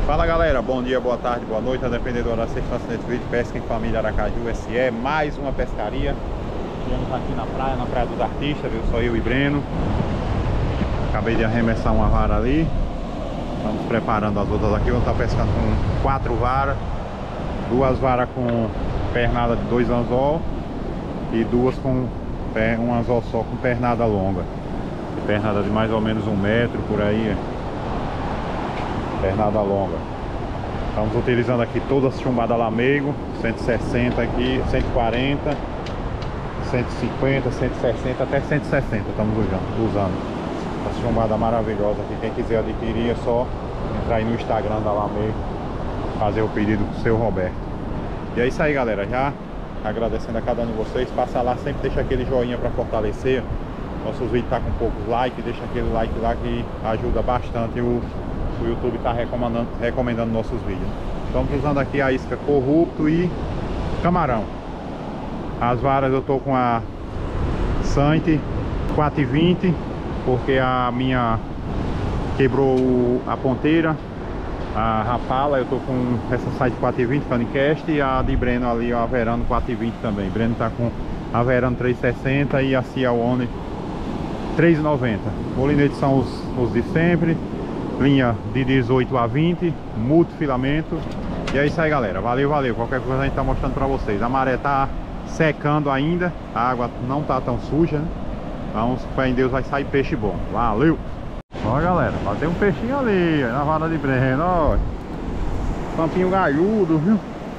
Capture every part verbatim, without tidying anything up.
Fala galera, bom dia, boa tarde, boa noite, a depender da hora, vocês estão assistindo esse vídeo. Pesca em Família Aracaju S E, mais uma pescaria. Estamos aqui na praia, na Praia dos Artistas, viu? Só eu e Breno. Acabei de arremessar uma vara ali. Estamos preparando as outras aqui. Vamos estar pescando com quatro varas. Duas varas com pernada de dois anzol e duas com um anzol só com pernada longa. Pernada de mais ou menos um metro por aí. Pernada longa. Estamos utilizando aqui todas as chumbadas Lamego, cento e sessenta aqui, cento e quarenta, cento e cinquenta, cento e sessenta até cento e sessenta estamos usando, usando. Essa chumbada maravilhosa aqui. Quem quiser adquirir é só entrar aí no Instagram da Lamego, fazer o pedido pro seu Roberto. E é isso aí, galera. Já agradecendo a cada um de vocês. Passa lá, sempre deixa aquele joinha para fortalecer. Nossos vídeos tá com poucos likes, deixa aquele like lá que ajuda bastante o O YouTube está recomendando, recomendando nossos vídeos. Estamos usando aqui a isca corrupto e camarão. As varas eu tô com a Sante quatro e vinte, porque a minha quebrou a ponteira. A Rapala eu tô com essa Sante quatro e vinte Canicast, e a de Breno ali, a Verano quatro e vinte também. Breno tá com a Verano três e sessenta e a Cia One três e noventa. Molinetes são os, os de sempre. Linha de dezoito a vinte, multifilamento. E é isso aí, galera. Valeu, valeu. Qualquer coisa a gente tá mostrando pra vocês. A maré tá secando ainda, a água não tá tão suja, né? Então, com fé em Deus, vai sair peixe bom. Valeu! Ó, galera, bateu um peixinho ali, ó, na vara de Breno, ó. Pampinho galhudo, viu?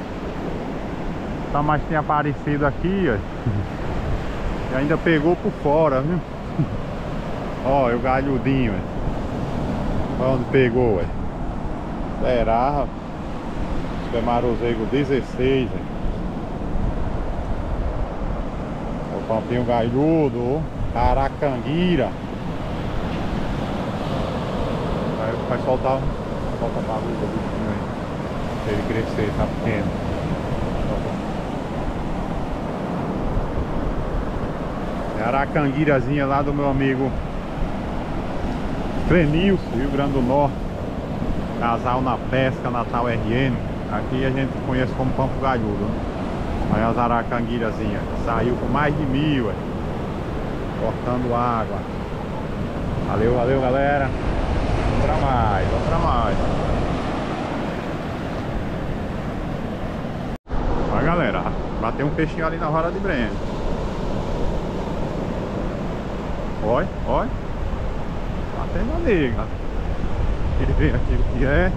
Tá mais tinha aparecido aqui, ó. E ainda pegou por fora, viu? Ó, o galhudinho, ó. Onde pegou, ué? Será, rapaz? Super Marozego dezesseis, ué. O pampinho galhudo, Aracanguira. Vai, vai soltar, solta a barulho do bichinho aí. Se ele crescer, tá pequeno. É a Aracanguirazinha lá do meu amigo Clenilson, Rio Grande do Norte. Casal na pesca, Natal R N. Aqui a gente conhece como Pampo Galhudo, né? Aí as aracanguirazinhas. Saiu com mais de mil, ué. Cortando água. Valeu, valeu, galera. Vamos pra mais, vamos pra mais. Ó, galera, bateu um peixinho ali na vara de Breno. Oi, oi. Até na liga. Ele vê aquilo que é.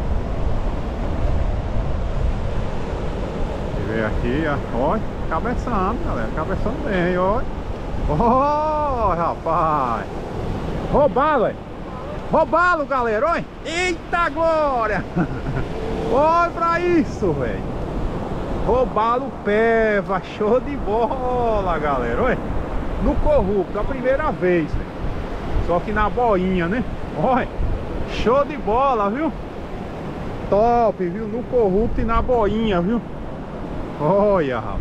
Ele vê aqui, ó. Cabeçando, galera. Cabeçando bem, ó. Ó, rapaz. Roubalo, ué. Roubalo, galera, olha. Eita glória. Olha pra isso, velho. Roubalo peva. Show de bola, galera, olha. No corrupto, a primeira vez, velho. Só que na boinha, né? Olha, show de bola, viu? Top, viu? No corrupto e na boinha, viu? Olha, rapaz.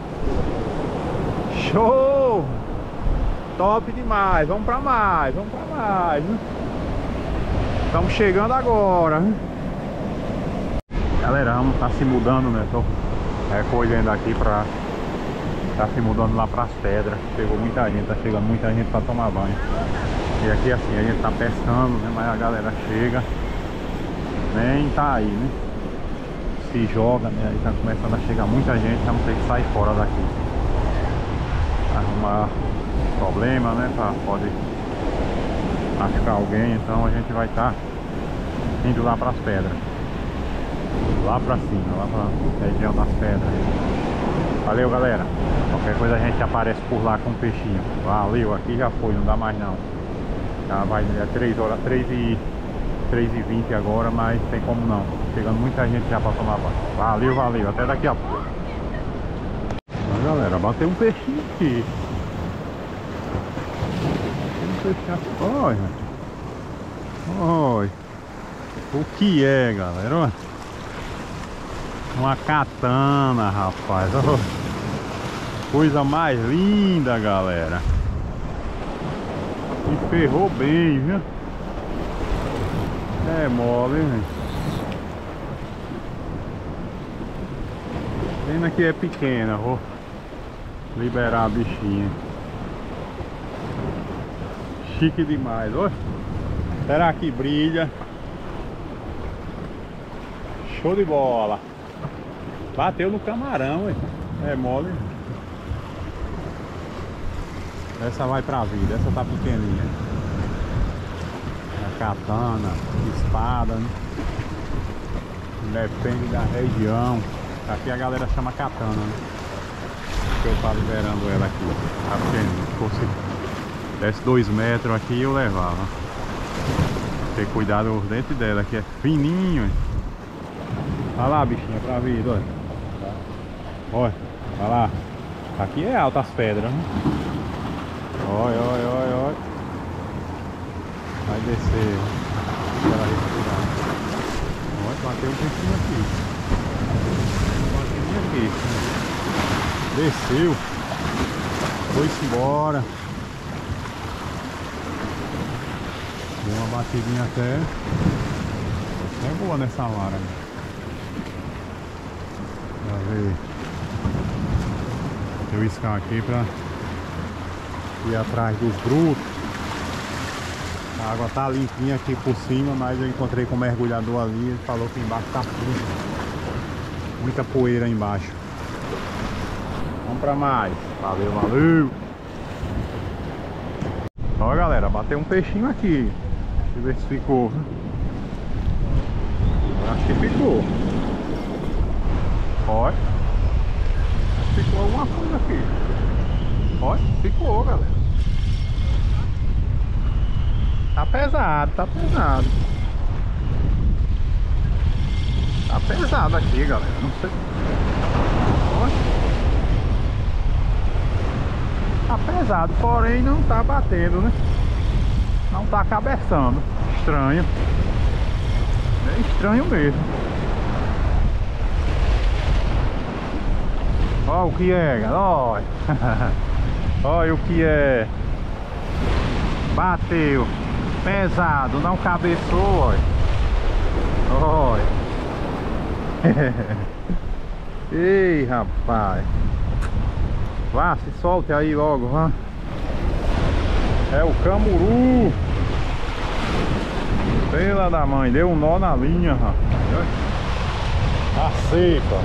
Show! Top demais. Vamos pra mais, vamos pra mais, viu? Estamos chegando agora, viu? Galera, vamos tá se mudando, né? Tô recolhendo aqui pra... Tá se mudando lá pras pedras. Chegou muita gente, tá chegando muita gente pra tomar banho. E aqui assim, a gente tá pescando, né? Mas a galera chega, nem tá aí, né? Se joga, né? Aí tá começando a chegar muita gente, vamos ter que sair fora daqui. Arrumar problema, né? Pra, pode machucar alguém, então a gente vai estar tá indo lá pras pedras. Lá pra cima, lá pra região das pedras. Valeu, galera. Qualquer coisa a gente aparece por lá com um peixinho. Valeu, aqui já foi, não dá mais não. Já vai, é três horas, três e vinte agora, mas tem como não. Chegando muita gente já pra tomar banho. Valeu, valeu, até daqui a pouco. Ó, galera, bateu um peixinho aqui. Tem um peixinho aqui. Olha. Olha. O que é, galera? Olha. Uma katana, rapaz. Olha. Coisa mais linda, galera. E ferrou bem, viu? É mole, hein? Pena que é pequena, vou liberar a bichinha. Chique demais, olha. Será que brilha? Show de bola. Bateu no camarão, ué. É mole. Essa vai pra vida, essa tá pequenininha. A katana, espada, né? Depende da região. Aqui a galera chama katana, né? Eu tô liberando ela aqui. Tá pequenininha. Se fosse desse dois metros aqui eu levava. Ter cuidado os dentes dela, que é fininho. Olha lá, bichinha, pra vida, olha. Olha, olha lá. Aqui é alta as pedras, né? Olha, olha, olha, olha. Vai descer. Ela respirar. Olha, bateu um pouquinho aqui. Bateu aqui. Desceu. Foi-se embora. Deu uma batidinha até. É boa nessa vara. Pra ver. Eu iscar aqui pra ir atrás dos brutos. A água tá limpinha aqui por cima, mas eu encontrei com o mergulhador ali. Ele falou que embaixo tá fundo. Muita poeira aí embaixo. Vamos pra mais. Valeu, valeu. Ó, galera, bateu um peixinho aqui. Deixa eu ver se ficou. Acho que ficou. Olha. Ficou alguma coisa aqui. Olha, ficou, galera. Tá pesado, tá pesado. Tá pesado aqui, galera. Não sei. Olha. Tá pesado, porém não tá batendo, né? Não tá cabeçando. Estranho. É estranho mesmo. Olha o que é, galera. Olha. Olha o que é. Bateu. Pesado, não cabeçou, olha. Olha. Ei, rapaz. Vá, se solte aí logo, vá. É o camuru. Pela da mãe, deu um nó na linha, rapaz. Tá seca.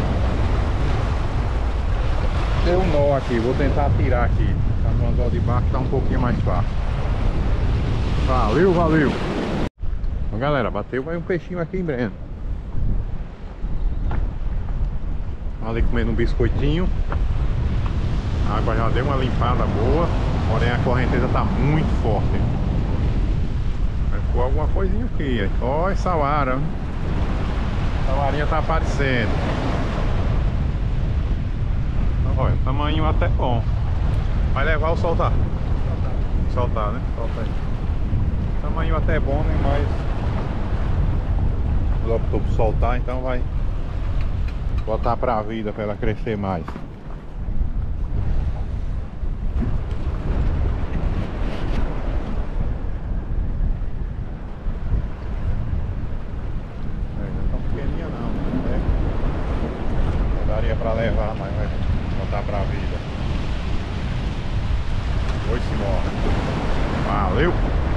Deu um nó aqui, vou tentar tirar aqui. Tá no andar de baixo, tá um pouquinho mais fácil. Valeu, valeu. Bom, galera, bateu mais um peixinho aqui em Breno. Ali comendo um biscoitinho. A água já deu uma limpada boa, porém a correnteza tá muito forte. Ficou alguma coisinha aqui. Ó, essa vara. Essa varinha tá aparecendo. Olha, tamanho até bom. Vai levar ou soltar? Soltar. Soltar, né? Solta aí. Tamanho até bom, né? Mas ela optou por soltar, então vai botar pra vida pra ela crescer mais. Pra levar, mas vai botar pra vida. Foi-se embora. Valeu!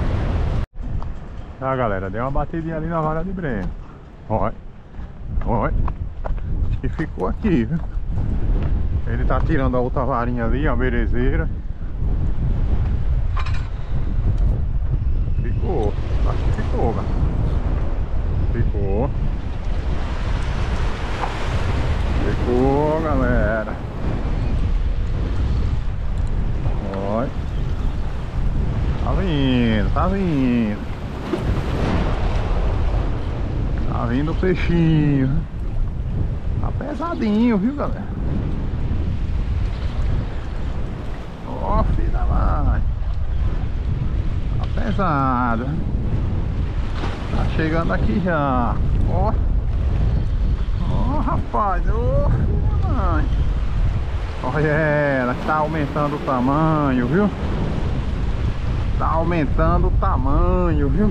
Tá, galera, deu uma batidinha ali na vara de Breno. Olha, olha. Acho que ficou aqui, viu? Ele tá tirando a outra varinha ali, a berezeira. Ficou, acho que ficou, galera. Ficou. Ficou, galera. Olha. Tá vindo, tá vindo. Tá vindo o peixinho. Tá pesadinho, viu, galera? Ó, filho da mãe. Tá pesado. Tá chegando aqui já. Ó. Ó, rapaz, ô, mãe. Olha ela, tá aumentando o tamanho, viu? Tá aumentando o tamanho, viu?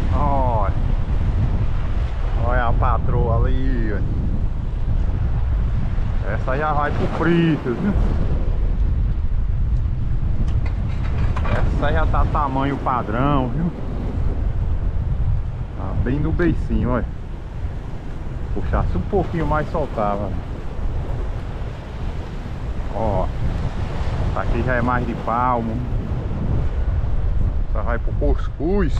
Olha. Olha a patroa ali, ó. Essa já vai pro frito, viu? Essa já tá tamanho padrão, viu? Tá bem no beicinho, olha. Puxasse um pouquinho mais, soltava. Ó, essa aqui já é mais de palmo. Essa vai pro cuscuz.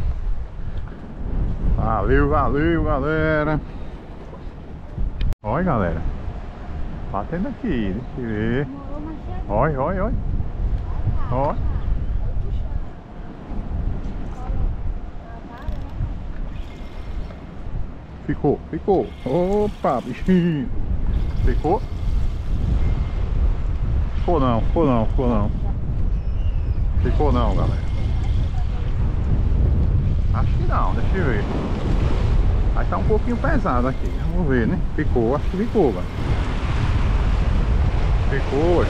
Valeu, valeu, galera. Olha, galera, batendo aqui, deixa eu ver. Olha, olha, olha. Olha. Ficou, ficou. Opa, bichinho. Ficou? Ficou não, ficou não, ficou não. Ficou não, galera. Acho que não, deixa eu ver. Aí tá um pouquinho pesado aqui. Vamos ver, né? Ficou, acho que ficou, velho. Ficou.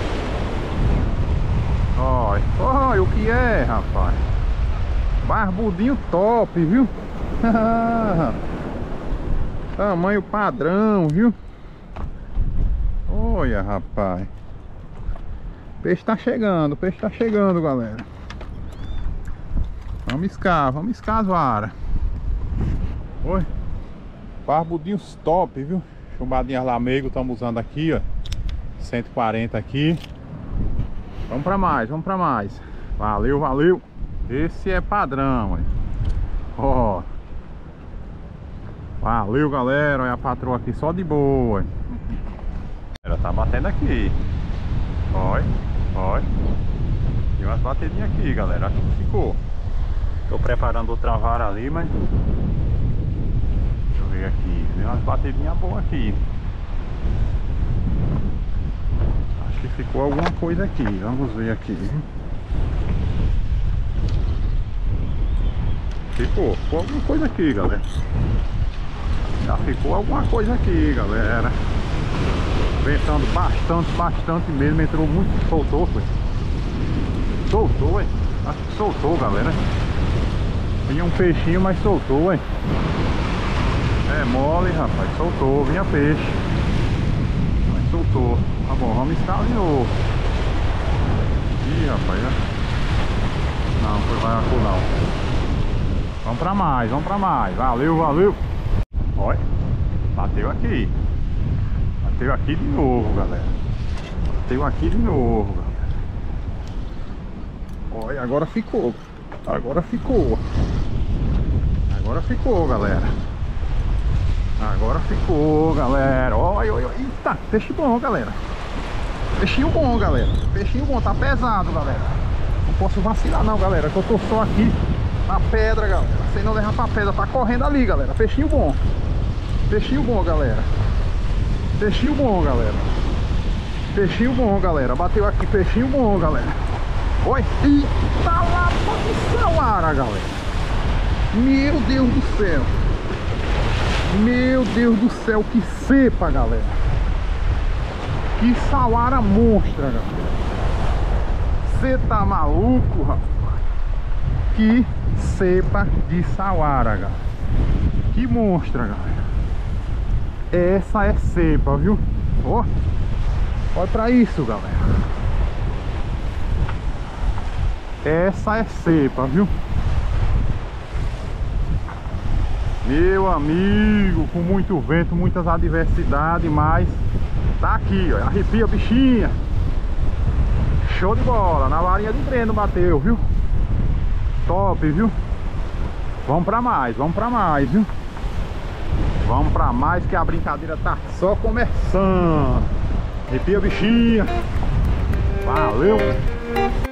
Olha, olha o que é, rapaz. Barbudinho top, viu? Tamanho padrão, viu? Olha, rapaz. O peixe tá chegando, o peixe tá chegando, galera. Vamos iscar, vamos iscar as varas. Oi. Barbudinhos top, viu? Chumbadinhas lamego, estamos usando aqui, ó. cento e quarenta aqui. Vamos pra mais, vamos pra mais. Valeu, valeu. Esse é padrão, ó. Valeu, galera. Olha a patroa aqui só de boa. Ela tá batendo aqui. Olha, olha. Tem umas batidinhas aqui, galera. Acho que ficou. Tô preparando outra vara ali, mas... Deixa eu ver aqui. Tem umas batidinhas boas aqui. Acho que ficou alguma coisa aqui. Vamos ver aqui. Ficou. Ficou alguma coisa aqui, galera. Já ficou alguma coisa aqui, galera. Ventando bastante, bastante mesmo. Entrou muito. Soltou, foi. Soltou, hein? Acho que soltou, galera. Vinha um peixinho, mas soltou, hein? É mole, rapaz. Soltou, vinha peixe. Mas soltou. Tá bom, vamos escalar de novo. Ih, rapaz. Não, foi baiacu não. Vamos pra mais, vamos pra mais. Valeu, valeu. Olha, bateu aqui. Bateu aqui de novo, galera. Bateu aqui de novo, galera. Olha, agora ficou. Agora ficou. Agora ficou, galera. Agora ficou, galera. Olha, olha, olha. Eita, peixe bom, galera. Peixinho bom, galera. Peixinho bom, tá pesado, galera. Não posso vacilar não, galera, que eu tô só aqui na pedra, galera. Sem não levar pra pedra, tá correndo ali, galera. Peixinho bom. Peixinho bom, galera. Peixinho bom, galera. Peixinho bom, galera. Bateu aqui, peixinho bom, galera. Oi. Eita lá, que sauara, galera. Meu Deus do céu. Meu Deus do céu, que cepa, galera. Que sauara monstra, galera. Você tá maluco, rapaz? Que cepa de sauara, galera. Que monstra, galera. Essa é cepa, viu? Ó, olha pra isso, galera. Essa é cepa, viu? Meu amigo, com muito vento, muitas adversidades, mas tá aqui, ó. Arrepia, bichinha. Show de bola. Na varinha de treino bateu, viu? Top, viu? Vamos pra mais, vamos pra mais, viu? Vamos pra mais que a brincadeira tá só começando. Arrepia, bichinha. Valeu.